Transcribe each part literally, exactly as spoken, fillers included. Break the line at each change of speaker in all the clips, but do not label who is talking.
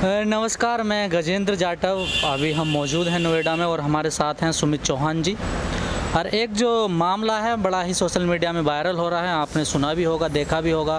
नमस्कार, मैं गजेंद्र जाटव। अभी हम मौजूद हैं नोएडा में और हमारे साथ हैं सुमित चौहान जी। और एक जो मामला है बड़ा ही सोशल मीडिया में वायरल हो रहा है, आपने सुना भी होगा, देखा भी होगा।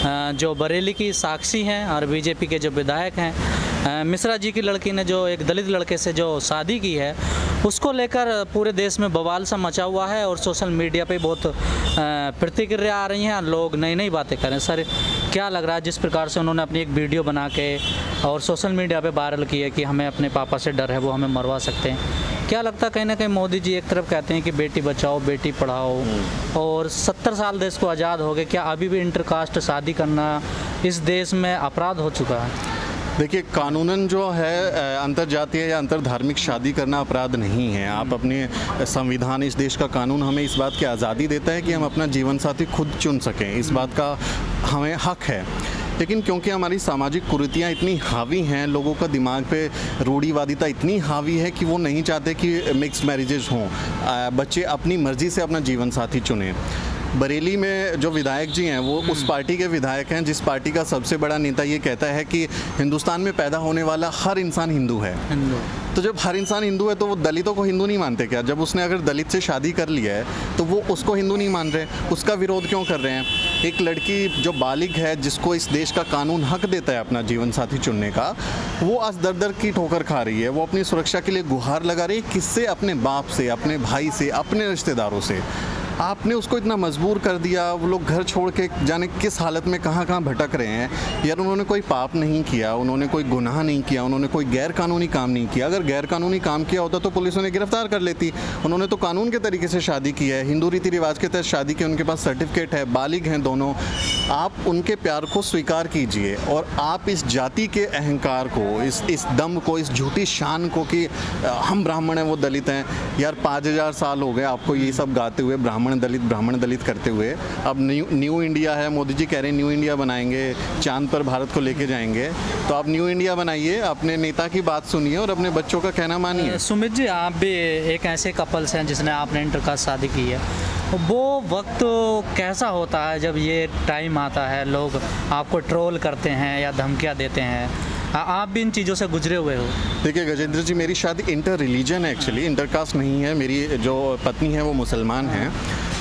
जो बरेली की साक्षी हैं और बीजेपी के जो विधायक हैं, मिश्रा जी की लड़की ने जो एक दलित लड़के से जो शादी की है, उसको लेकर पूरे देश में बवाल सा मचा हुआ है और सोशल मीडिया पे बहुत प्रतिक्रिया आ रही हैं। लोग नई नई बातें कर रहे हैं। सर, क्या लग रहा है जिस प्रकार से उन्होंने अपनी एक वीडियो बना के और सोशल मीडिया पे वायरल की है कि हमें अपने पापा से डर है, वो हमें मरवा सकते हैं? क्या लगता है, कहीं ना कहीं मोदी जी एक तरफ कहते हैं कि बेटी बचाओ बेटी पढ़ाओ और सत्तर साल देश को आज़ाद हो गए, क्या अभी भी इंटरकास्ट शादी करना इस देश में अपराध हो चुका है?
देखिए, कानूनन जो है अंतर्जातीय या अंतर्धार्मिक शादी करना अपराध नहीं है। आप अपने संविधान, इस देश का कानून हमें इस बात की आज़ादी देता है कि हम अपना जीवन साथी खुद चुन सकें, इस बात का हमें हक है। लेकिन क्योंकि हमारी सामाजिक कुरीतियाँ इतनी हावी हैं, लोगों का दिमाग पे रूढ़िवादिता इतनी हावी है कि वो नहीं चाहते कि मिक्स्ड मैरिजेज हों, बच्चे अपनी मर्ज़ी से अपना जीवन साथी चुनें। बरेली में जो विधायक जी हैं वो उस पार्टी के विधायक हैं जिस पार्टी का सबसे बड़ा नेता ये कहता है कि हिंदुस्तान में पैदा होने वाला हर इंसान हिंदू है। तो जब हर इंसान हिंदू है तो वो दलितों को हिंदू नहीं मानते क्या? जब उसने अगर दलित से शादी कर लिया है तो वो उसको हिंदू नहीं मान रहे, उसका विरोध क्यों कर रहे हैं? एक लड़की जो बालिग है, जिसको इस देश का कानून हक देता है अपना जीवन साथी चुनने का, वो आज दर दर की ठोकर खा रही है। वो अपनी सुरक्षा के लिए गुहार लगा रही है। किससे? अपने बाप से, अपने भाई से, अपने रिश्तेदारों से। आपने उसको इतना मजबूर कर दिया, वो लोग घर छोड़ के जाने किस हालत में कहाँ कहाँ भटक रहे हैं। यार, उन्होंने कोई पाप नहीं किया, उन्होंने कोई गुनाह नहीं किया, उन्होंने कोई गैर कानूनी काम नहीं किया। अगर गैर कानूनी काम किया होता तो पुलिस उन्हें गिरफ्तार कर लेती। उन्होंने तो कानून के तरीके से शादी की है, हिंदू रीति रिवाज के तहत शादी की, उनके पास सर्टिफिकेट है, बालिग हैं दोनों। आप उनके प्यार को स्वीकार कीजिए और आप इस जाति के अहंकार को, इस इस दम को, इस झूठी शान को कि हम ब्राह्मण हैं वो दलित हैं। यार, पाँच हज़ार साल हो गए आपको ये सब गाते हुए, ब्राह्मण दलित ब्राह्मण दलित करते हुए। अब न्यू न्यू इंडिया है, मोदी जी कह रहे हैं न्यू इंडिया बनाएंगे, चांद पर भारत को लेके जाएंगे। तो आप न्यू इंडिया बनाइए, अपने नेता की बात सुनिए और अपने बच्चों का कहना मानिए।
सुमित जी, आप भी एक ऐसे कपल्स हैं जिसने आपने इंटरकास्ट शादी की है, वो वक्त कैसा होता है जब ये टाइम आता है, लोग आपको ट्रोल करते हैं या धमकियाँ देते हैं? आप भी इन चीज़ों से गुजरे हुए हो?
देखिए गजेंद्र जी, मेरी शादी इंटर रिलीजन है, एक्चुअली इंटरकास्ट नहीं है। मेरी जो पत्नी है वो मुसलमान हैं।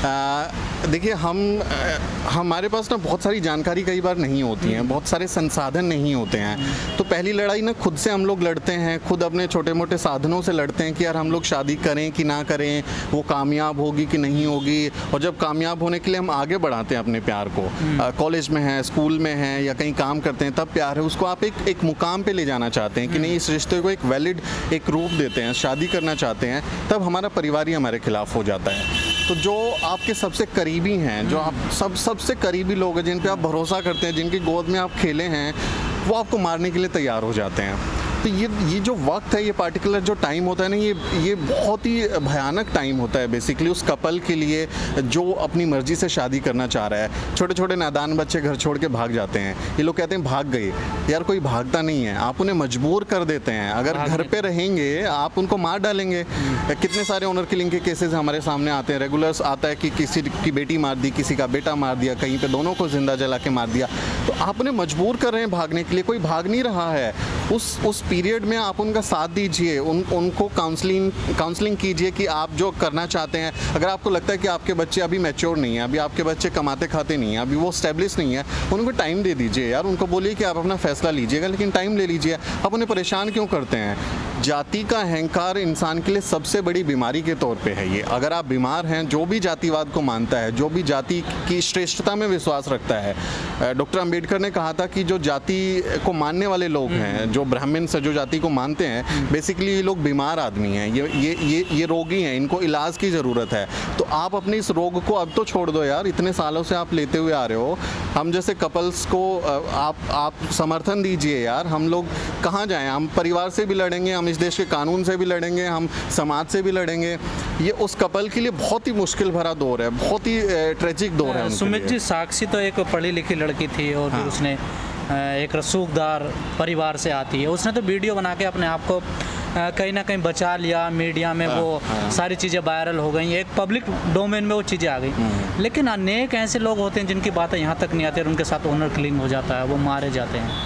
देखिए, हम आ, हमारे पास ना बहुत सारी जानकारी कई बार नहीं होती हैं, बहुत सारे संसाधन नहीं होते हैं। तो पहली लड़ाई ना खुद से हम लोग लड़ते हैं, खुद अपने छोटे मोटे साधनों से लड़ते हैं कि यार हम लोग शादी करें कि ना करें, वो कामयाब होगी कि नहीं होगी। और जब कामयाब होने के लिए हम आगे बढ़ाते हैं अपने प्यार को, कॉलेज में हैं, स्कूल में हैं या कहीं काम करते हैं, तब प्यार है, उसको आप एक एक मुकाम पे ले जाना चाहते हैं कि नहीं, इस रिश्ते को एक वैलिड एक रूप देते हैं, शादी करना चाहते हैं, तब हमारा परिवार ही हमारे खिलाफ हो जाता है। तो जो आपके सबसे करीबी हैं, जो आप सब सबसे करीबी लोग हैं, जिन पे आप भरोसा करते हैं, जिनकी गोद में आप खेले हैं, वो आपको मारने के लिए तैयार हो जाते हैं। तो ये ये जो वक्त है, ये पार्टिकुलर जो टाइम होता है ना, ये ये बहुत ही भयानक टाइम होता है बेसिकली उस कपल के लिए जो अपनी मर्जी से शादी करना चाह रहा है। छोटे छोटे नादान बच्चे घर छोड़ के भाग जाते हैं। ये लोग कहते हैं भाग गए। यार, कोई भागता नहीं है, आप उन्हें मजबूर कर देते हैं। अगर घर पे रहेंगे आप उनको मार डालेंगे। कितने सारे ऑनर किलिंग के केसेस हमारे सामने आते हैं। रेगुलर्स आता है कि किसी की बेटी मार दी, किसी का बेटा मार दिया, कहीं पे दोनों को जिंदा जला के मार दिया। तो आप उन्हें मजबूर कर रहे हैं भागने के लिए। कोई भाग नहीं रहा है। उस उस पीरियड में आप उनका साथ दीजिए, उन उनको काउंसलिंग काउंसलिंग कीजिए कि आप जो करना चाहते हैं। अगर आपको लगता है कि आपके बच्चे अभी मैच्योर नहीं हैं, अभी आपके बच्चे कमाते खाते नहीं हैं, अभी वो स्टेब्लिश नहीं है, उनको टाइम दे दीजिए यार। उनको बोलिए कि आप अपना फैसला लीजिएगा, लेकिन टाइम ले लीजिए। आप उन्हें परेशान क्यों करते हैं? जाति का अहंकार इंसान के लिए सबसे बड़ी बीमारी के तौर पे है ये। अगर आप बीमार हैं, जो भी जातिवाद को मानता है, जो भी जाति की श्रेष्ठता में विश्वास रखता है, डॉक्टर अंबेडकर ने कहा था कि जो जाति को मानने वाले लोग हैं, जो ब्राह्मण से जो जाति को मानते हैं, बेसिकली ये लोग बीमार आदमी हैं, ये ये ये ये रोगी हैं, इनको इलाज की ज़रूरत है। तो आप अपने इस रोग को अब तो छोड़ दो यार। इतने सालों से आप लेते हुए आ रहे हो। हम जैसे कपल्स को आप आप समर्थन दीजिए यार। हम लोग कहाँ जाएँ? हम परिवार से भी लड़ेंगे, हम इस देश के कानून से भी लड़ेंगे, हम समाज से भी लड़ेंगे। ये उस कपल के लिए बहुत ही मुश्किल भरा दौर है, बहुत ही ट्रेजिक दौर है।
सुमित जी, साक्षी तो एक पढ़ी लिखी लड़की थी और हाँ। उसने एक रसूखदार परिवार से आती है। उसने तो वीडियो बना के अपने आप को कहीं ना कहीं बचा लिया। मीडिया में हाँ, वो हाँ। सारी चीज़ें वायरल हो गई, एक पब्लिक डोमेन में वो चीज़ें आ गई। लेकिन अनेक ऐसे लोग होते हैं जिनकी बातें यहाँ तक नहीं आती और उनके साथ ऑनर किलिंग हो जाता है, वो मारे जाते हैं।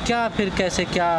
क्या फिर कैसे क्या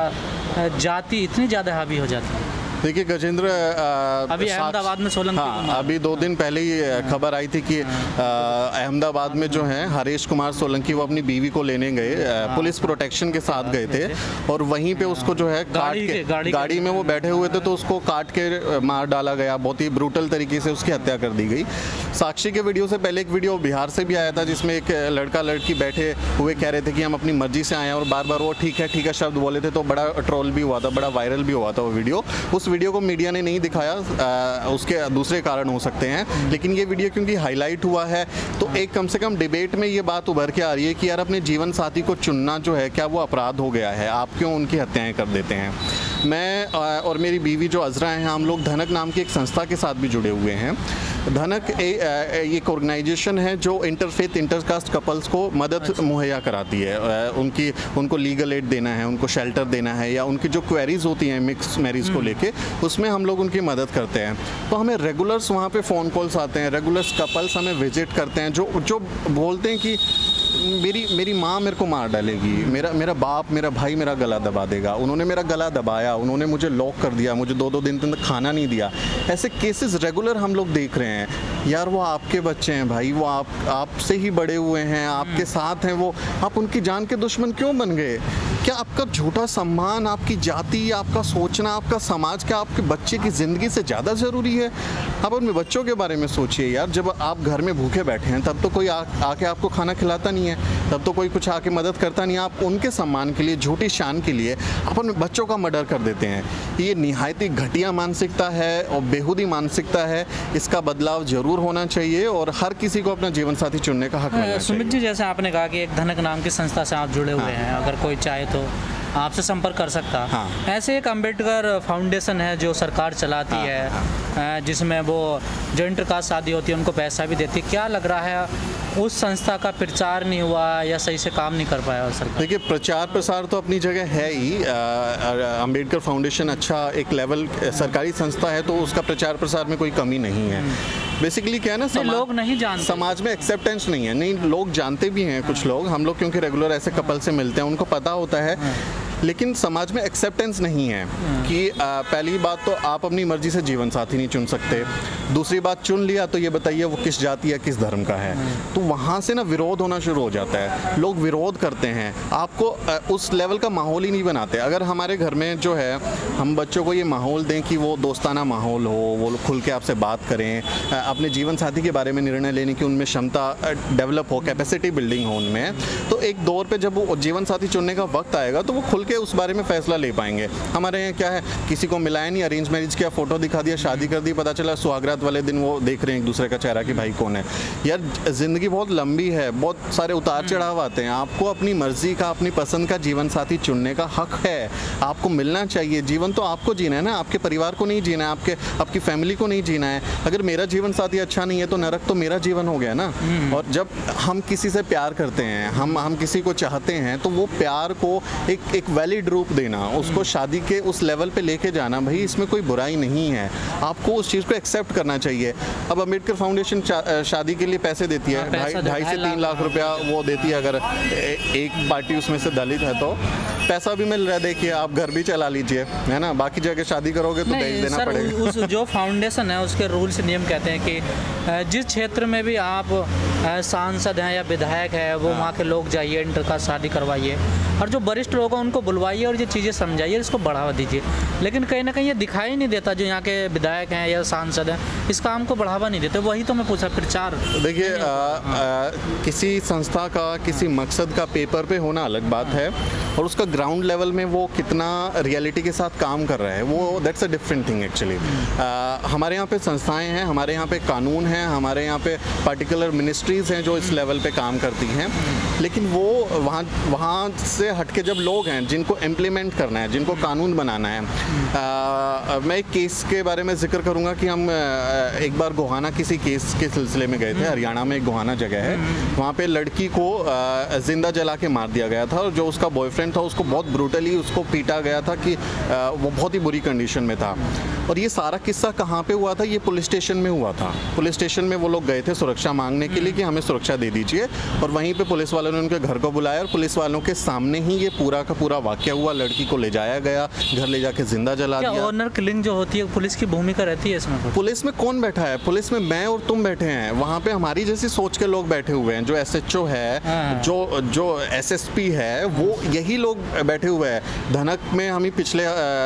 जाति इतनी ज़्यादा हावी हो जाती है?
देखिए गजेंद्र,
अभी अहमदाबाद में सोलंकी को
हाँ
मारा।
अभी दो दिन पहले ही खबर आई थी कि आ, अहमदाबाद में जो है हरीश कुमार सोलंकी वो अपनी बीवी को लेने गए, पुलिस प्रोटेक्शन के साथ गए थे और वहीं पे उसको जो है काट के गाड़ी, गाड़ी में वो बैठे हुए थे तो उसको काट के मार डाला गया। बहुत ही ब्रूटल तरीके से उसकी हत्या कर दी गई। साक्षी के वीडियो से पहले एक वीडियो बिहार से भी आया था जिसमें एक लड़का लड़की बैठे हुए कह रहे थे कि हम अपनी मर्जी से आए हैं और बार बार वो ठीक है ठीक है शब्द बोले थे, तो बड़ा ट्रोल भी हुआ था, बड़ा वायरल भी हुआ था वो वीडियो। उस वीडियो को मीडिया ने नहीं दिखाया, आ, उसके दूसरे कारण हो सकते हैं, लेकिन ये वीडियो क्योंकि हाईलाइट हुआ है तो एक कम से कम डिबेट में ये बात उभर के आ रही है कि यार अपने जीवन साथी को चुनना जो है क्या वो अपराध हो गया है? आप क्यों उनकी हत्याएं कर देते हैं? मैं और मेरी बीवी जो अजरा हैं, हम लोग धनक नाम की एक संस्था के साथ भी जुड़े हुए हैं। धनक एक ऑर्गेनाइजेशन है जो इंटरफेथ इंटरकास्ट कपल्स को मदद मुहैया कराती है। उनकी उनको लीगल एड देना है, उनको शेल्टर देना है, या उनकी जो क्वेरीज होती हैं मिक्स मैरिज को लेके, उसमें हम लोग उनकी मदद करते हैं। तो हमें रेगुलर्स वहाँ पे फ़ोन कॉल्स आते हैं, रेगुलर्स कपल्स हमें विजिट करते हैं जो जो बोलते हैं कि मेरी मेरी माँ मेरे को मार डालेगी, मेरा मेरा बाप मेरा भाई मेरा गला दबा देगा, उन्होंने मेरा गला दबाया, उन्होंने मुझे लॉक कर दिया, मुझे दो दो दिन तक खाना नहीं दिया। ऐसे केसेस रेगुलर हम लोग देख रहे हैं। यार वो आपके बच्चे हैं भाई, वो आप आपसे ही बड़े हुए हैं, आपके साथ हैं, वो आप उनकी जान के दुश्मन क्यों बन गए? क्या आपका झूठा सम्मान, आपकी जाति, आपका सोचना, आपका समाज, क्या आपके बच्चे की ज़िंदगी से ज़्यादा ज़रूरी है? आप अपने बच्चों के बारे में सोचिए यार। जब आप घर में भूखे बैठे हैं तब तो कोई आ, आके आपको खाना खिलाता नहीं है, तब तो कोई कुछ आके मदद करता नहीं है। आप उनके सम्मान के लिए, झूठी शान के लिए आप अपने बच्चों का मर्डर कर देते हैं। ये निहायती घटिया मानसिकता है और बेहूदी मानसिकता है। इसका बदलाव ज़रूर होना चाहिए और हर किसी को अपना जीवन साथी चुनने का हक मिलना चाहिए।
सुमित जी, जैसे आपने कहा कि एक धनक नाम की संस्था से आप जुड़े हुए हैं, अगर कोई चाहे तो आपसे संपर्क कर सकता।
हाँ।
ऐसे एक अंबेडकर फाउंडेशन है जो सरकार चलाती
हाँ,
है,
हाँ।
जिसमें वो जो इंटरकास्ट शादी होती है उनको पैसा भी देती है। क्या लग रहा है उस संस्था का प्रचार नहीं हुआ या सही से काम नहीं कर पाया सरकार?
देखिए, प्रचार प्रसार तो अपनी जगह है ही। अंबेडकर फाउंडेशन अच्छा एक लेवल सरकारी संस्था है तो उसका प्रचार प्रसार में कोई कमी नहीं है। बेसिकली क्या है ना, समाज,
लोग नहीं जानते,
समाज में एक्सेप्टेंस नहीं है। नहीं, लोग जानते भी हैं कुछ लोग, हम लोग क्योंकि रेगुलर ऐसे कपल से मिलते हैं उनको पता होता है, लेकिन समाज में एक्सेप्टेंस नहीं है कि आ, पहली बात तो आप अपनी मर्जी से जीवन साथी नहीं चुन सकते। दूसरी बात, चुन लिया तो ये बताइए वो किस जाति या किस धर्म का है। तो वहाँ से ना विरोध होना शुरू हो जाता है, लोग विरोध करते हैं, आपको आ, उस लेवल का माहौल ही नहीं बनाते। अगर हमारे घर में जो है हम बच्चों को ये माहौल दें कि वो दोस्ताना माहौल हो, वो खुल के आपसे बात करें, अपने जीवन साथी के बारे में निर्णय लेने की उनमें क्षमता डेवलप हो, कैपेसिटी बिल्डिंग हो उनमें, तो एक दौर पे जब वो जीवन साथी चुनने का वक्त आएगा तो वो खुल के उस बारे में फैसला ले पाएंगे। हमारे यहाँ क्या है, किसी को मिलाया नहीं, अरेंज मैरिज किया, फोटो दिखा दिया, शादी कर दी, पता चला सुहागरात वाले दिन वो देख रहे हैं एक दूसरे का चेहरा कि भाई कौन है। यार जिंदगी बहुत लंबी है, बहुत सारे उतार चढ़ाव आते हैं। आपको अपनी मर्जी का, अपनी पसंद का जीवन साथी चुनने का हक है, आपको मिलना चाहिए। जीवन तो आपको जीना है ना, आपके परिवार को नहीं जीना है, आपके आपकी फैमिली को नहीं जीना है। अगर मेरा जीवन साथी अच्छा नहीं है तो नरक तो मेरा जीवन हो गया ना। और जब हम किसी से प्यार करते हैं, हम हम किसी को चाहते हैं, तो वो प्यार को एक एक वैलिड रूप देना, उसको शादी के उस लेवल पे लेके जाना, भाई इसमें कोई बुराई नहीं है। आपको उस चीज़ को एक्सेप्ट करना चाहिए। अब अम्बेडकर फाउंडेशन शादी के लिए पैसे देती है, ढाई ढाई से तीन लाख रुपया वो देती है। अगर एक पार्टी उसमें से दलित है तो पैसा भी मिल रहा है, देखिए आप घर भी चला लीजिए, है ना। बाकी जगह शादी करोगे तो दहेज देना पड़ेगा।
उस जो फाउंडेशन है उसके रूल्स नियम कहते हैं कि जिस क्षेत्र में भी आप सांसद हैं या विधायक है, वो वहाँ के लोग जाइए, इंटरकास्ट शादी करवाइए और जो वरिष्ठ लोग हैं उनको बुलवाइए और ये चीज़ें समझाइए, इसको बढ़ावा दीजिए। लेकिन कहीं ना कहीं ये दिखाई नहीं देता, जो यहाँ के विधायक हैं या सांसद हैं इस काम को बढ़ावा नहीं देते। वही तो मैं पूछा, प्रचार।
देखिए, किसी संस्था का, किसी मकसद का पेपर पे होना अलग बात है और उसका ग्राउंड लेवल में वो कितना रियलिटी के साथ काम कर रहा है, वो that's a different thing actually. हमारे यहाँ पे संस्थाएं हैं, हमारे यहाँ पे कानून हैं, हमारे यहाँ पे पर्टिकुलर मिनिस्ट्रीज़ हैं जो इस लेवल पे काम करती हैं, लेकिन वो वहाँ वहाँ से हटके जब लोग हैं जिनको इम्प्लीमेंट करना है, जिनको कानून बनाना है। आ, मैं एक केस के बारे में जिक्र करूँगा कि हम एक बार गोहाना किसी केस के सिलसिले में गए थे। हरियाणा में एक गोहाना जगह है, वहाँ पे लड़की को जिंदा जला के मार दिया गया था और जो उसका बॉयफ्रेंड था उसको बहुत ब्रूटली उसको पीटा गया था कि वो बहुत ही बुरी कंडीशन में था। और ये सारा किस्सा कहाँ पे हुआ था? ये पुलिस स्टेशन में हुआ था। पुलिस स्टेशन में वो लोग गए थे सुरक्षा मांगने के लिए कि हमें सुरक्षा दे दीजिए, और वहीं पे पुलिस वालों ने उनके घर को बुलाया और पुलिस वालों के सामने ही ये पूरा का पूरा वाकया हुआ, लड़की को ले जाया गया, घर ले जाके जिंदा जला दिया।
ऑनर किलिंग जो होती है पुलिस की भूमिका रहती है इसमें?
पुलिस में कौन बैठा है? पुलिस में मैं और तुम बैठे हैं, वहाँ पे हमारी जैसी सोच के लोग बैठे हुए हैं, जो एसएचओ है, जो जो एसएसपी है, वो यही लोग बैठे हुए हैं। धनक में हम ही पिछले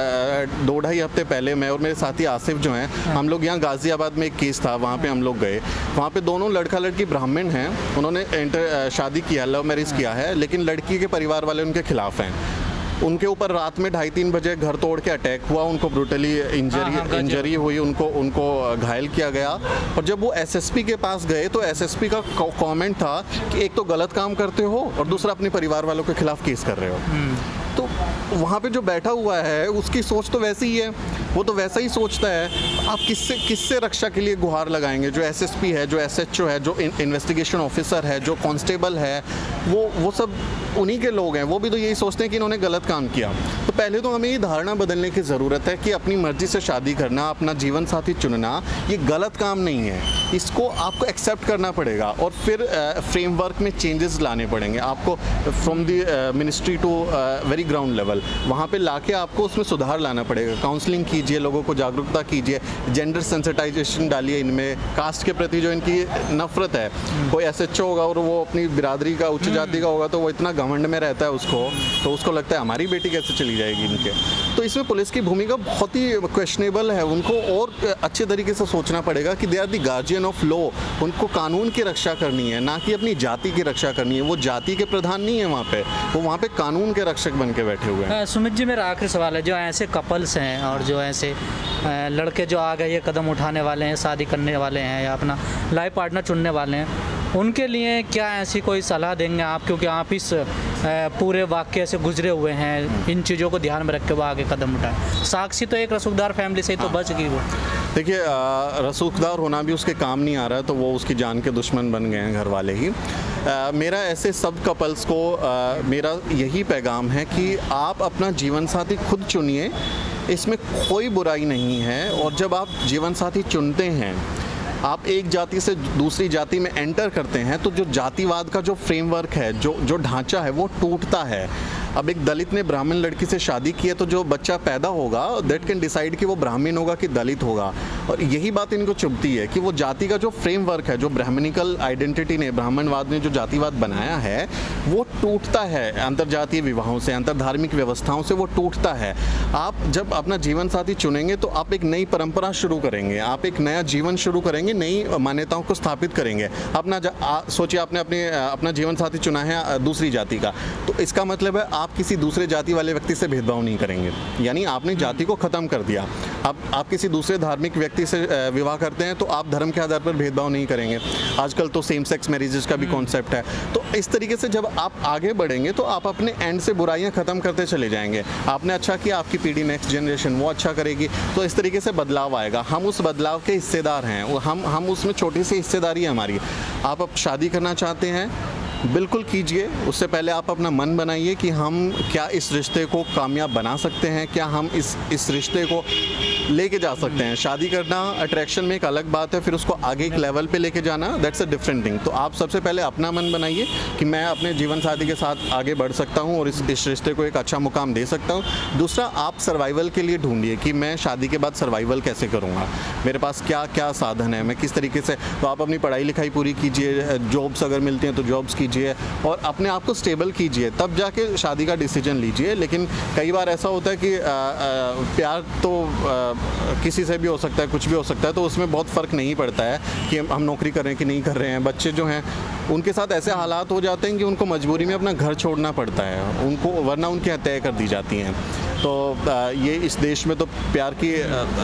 दो ढाई हफ्ते पहले मैं और मेरे साथी आसिफ जो हैं, हम लोग यहाँ गाजियाबाद में एक केस था, वहाँ पे हम लोग गए। वहाँ पे दोनों लड़का लड़की ब्राह्मण हैं, उन्होंने इंटर शादी किया, लव मैरिज किया है, लेकिन लड़की के परिवार वाले उनके खिलाफ हैं। उनके ऊपर रात में ढाई तीन बजे घर तोड़ के अटैक हुआ, उनको ब्रूटली इंजरी इंजरी हुई, उनको उनको घायल किया गया। और जब वो एसएसपी के पास गए तो एसएसपी का कमेंट था कि एक तो गलत काम करते हो और दूसरा अपने परिवार वालों के खिलाफ केस कर रहे हो। तो वहाँ पे जो बैठा हुआ है उसकी सोच तो वैसी ही है, वो तो वैसा ही सोचता है। आप किससे किससे रक्षा के लिए गुहार लगाएंगे? जो एसएसपी है, जो एसएचओ है, जो इन्वेस्टिगेशन ऑफिसर है, जो कांस्टेबल है, वो वो सब उन्हीं के लोग हैं। वो भी तो यही सोचते हैं कि इन्होंने गलत काम किया। तो पहले तो हमें ये धारणा बदलने की ज़रूरत है कि अपनी मर्जी से शादी करना, अपना जीवन साथी चुनना, ये गलत काम नहीं है। इसको आपको एक्सेप्ट करना पड़ेगा और फिर फ्रेमवर्क में चेंजेस लाने पड़ेंगे आपको, from the ministry to very ground level. वहाँ पे लाके आपको उसमें सुधार लाना पड़ेगा। काउंसलिंग कीजिए, लोगों को जागरूकता कीजिए, जेंडर सेंसिटाइजेशन डालिए इनमें, कास्ट के प्रति जो इनकी नफरत है। कोई एसएचओ होगा और वो अपनी बिरादरी का, उच्च जाति का होगा, तो वो इतना घमंड में रहता है उसको, तो उसको लगता है हमारी बेटी कैसे चली जाएगी इनके। तो इसमें पुलिस की भूमिका बहुत ही क्वेश्चनेबल है। उनको और अच्छे तरीके से सोचना पड़ेगा कि they are the guardian of law. उनको कानून की रक्षा करनी है, ना कि अपनी जाति की रक्षा करनी है। वो जाति के प्रधान नहीं है वहाँ पे, वो वहाँ पे कानून के रक्षक बन के बैठे हुए हैं।
सुमित जी, मेरा आखिरी सवाल है, जो ऐसे कपल्स हैं और जो ऐसे लड़के जो आगे ये कदम उठाने वाले हैं, शादी करने वाले हैं या अपना लाइफ पार्टनर चुनने वाले हैं, उनके लिए क्या ऐसी कोई सलाह देंगे आप? क्योंकि आप इस पूरे वाक्य से गुजरे हुए हैं, इन चीज़ों को ध्यान में रख के वो आगे कदम उठाएं। साक्षी तो एक रसूखदार फैमिली से ही तो बच गई वो।
देखिए, रसूखदार होना भी उसके काम नहीं आ रहा है, तो वो उसकी जान के दुश्मन बन गए हैं घर वाले ही। आ, मेरा ऐसे सब कपल्स को आ, मेरा यही पैगाम है कि आप अपना जीवन साथी खुद चुनिए, इसमें कोई बुराई नहीं है। और जब आप जीवन साथी चुनते हैं, आप एक जाति से दूसरी जाति में एंटर करते हैं, तो जो जातिवाद का जो फ्रेमवर्क है, जो जो ढांचा है, वो टूटता है। अब एक दलित ने ब्राह्मण लड़की से शादी की है, तो जो बच्चा पैदा होगा दैट कैन डिसाइड कि वो ब्राह्मण होगा कि दलित होगा। और यही बात इनको चुभती है कि वो जाति का जो फ्रेमवर्क है, जो ब्राह्मणिकल आइडेंटिटी ने, ब्राह्मणवाद ने जो जातिवाद बनाया है, वो टूटता है अंतर्जातीय विवाहों से, अंतर धार्मिक व्यवस्थाओं से वो टूटता है। आप जब अपना जीवन साथी चुनेंगे तो आप एक नई परंपरा शुरू करेंगे, आप एक नया जीवन शुरू करेंगे, नई मान्यताओं को स्थापित करेंगे। अपना सोचिए, आपने अपने अपना जीवन साथी चुना है दूसरी जाति का, तो इसका मतलब है आप किसी दूसरे जाति वाले व्यक्ति से भेदभाव नहीं करेंगे, यानी आपने जाति को ख़त्म कर दिया। अब आप किसी दूसरे धार्मिक व्यक्ति से विवाह करते हैं तो आप धर्म के आधार पर भेदभाव नहीं करेंगे। आजकल तो सेम सेक्स मैरिजेस का भी कॉन्सेप्ट है। तो इस तरीके से जब आप आगे बढ़ेंगे तो आप अपने एंड से बुराइयां ख़त्म करते चले जाएंगे। आपने अच्छा किया, आपकी पीढ़ी, नेक्स्ट जनरेशन वो अच्छा करेगी, तो इस तरीके से बदलाव आएगा। हम उस बदलाव के हिस्सेदार हैं, हम हम उसमें छोटी सी हिस्सेदारी है हमारी। आप अब शादी करना चाहते हैं, बिल्कुल कीजिए। उससे पहले आप अपना मन बनाइए कि हम क्या इस रिश्ते को कामयाब बना सकते हैं, क्या हम इस इस रिश्ते को लेके जा सकते हैं। शादी करना अट्रैक्शन में एक अलग बात है, फिर उसको आगे एक लेवल पे लेके जाना दैट्स अ डिफरेंट थिंग। तो आप सबसे पहले अपना मन बनाइए कि मैं अपने जीवन साथी के साथ आगे बढ़ सकता हूँ और इस इस रिश्ते को एक अच्छा मुकाम दे सकता हूँ। दूसरा, आप सर्वाइवल के लिए ढूंढिए कि मैं शादी के बाद सर्वाइवल कैसे करूँगा, मेरे पास क्या क्या साधन है, मैं किस तरीके से। तो आप अपनी पढ़ाई लिखाई पूरी कीजिए, जॉब्स अगर मिलती हैं तो जॉब्स कीजिए और अपने आप को स्टेबल कीजिए, तब जाके शादी का डिसीजन लीजिए। लेकिन कई बार ऐसा होता है कि आ, आ, प्यार तो आ, किसी से भी हो सकता है, कुछ भी हो सकता है, तो उसमें बहुत फ़र्क नहीं पड़ता है कि हम नौकरी कर रहे हैं कि नहीं कर रहे हैं। बच्चे जो हैं उनके साथ ऐसे हालात हो जाते हैं कि उनको मजबूरी में अपना घर छोड़ना पड़ता है, उनको वरना उनकी हत्याएं कर दी जाती हैं। तो ये इस देश में तो प्यार की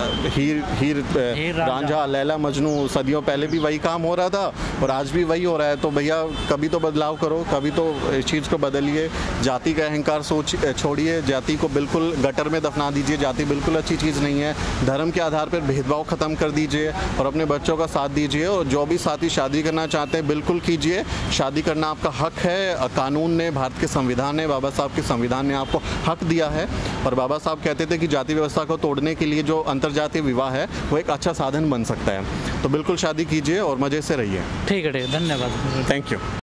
हीर हीर रांझा, लैला, मजनू, सदियों पहले भी वही काम हो रहा था और आज भी वही हो रहा है। तो भैया कभी तो बदलाव करो, कभी तो इस चीज़ को बदलिए। जाति का अहंकार सोच छोड़िए, जाति को बिल्कुल गटर में दफना दीजिए। जाति बिल्कुल अच्छी चीज़ नहीं है। धर्म के आधार पर भेदभाव ख़त्म कर दीजिए और अपने बच्चों का साथ दीजिए। और जो भी साथी शादी करना चाहते हैं बिल्कुल कीजिए, शादी करना आपका हक है। कानून ने, भारत के संविधान ने, बाबा साहब के संविधान ने आपको हक दिया है। और बाबा साहब कहते थे कि जाति व्यवस्था को तोड़ने के लिए जो अंतर्जातीय विवाह है वो एक अच्छा साधन बन सकता है। तो बिल्कुल शादी कीजिए और मज़े से रहिए।
ठीक है, ठीक है, धन्यवाद,
थैंक यू।